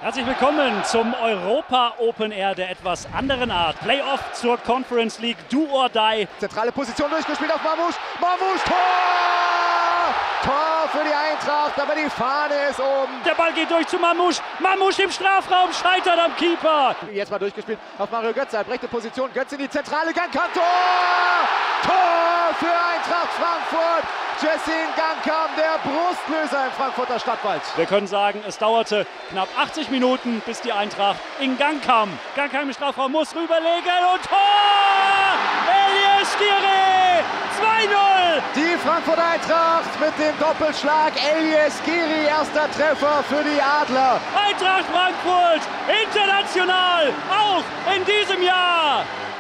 Herzlich willkommen zum Europa Open Air der etwas anderen Art. Playoff zur Conference League, do or die. Zentrale Position durchgespielt auf Mamouche. Mamouche, Tor! Tor für die Eintracht, aber die Fahne ist oben. Der Ball geht durch zu Mamouche. Mamouche im Strafraum, scheitert am Keeper. Jetzt mal durchgespielt auf Mario Götze. Rechte Position, Götze in die Zentrale, Gangkamp, Tor! Tor für Eintracht Frankfurt. Jessin Gangkamp, der Brustlöser im Frankfurter Stadtwald. Wir können sagen, es dauerte knapp 80 Minuten, bis die Eintracht in Gang kam. Gangkamp im Strafraum muss rüberlegen und Tor! Elias Giri! 2-0! Die Frankfurter Eintracht mit dem Doppelschlag. Elias Giri, erster Treffer für die Adler. Eintracht Frankfurt, international, auch in diesem Jahr!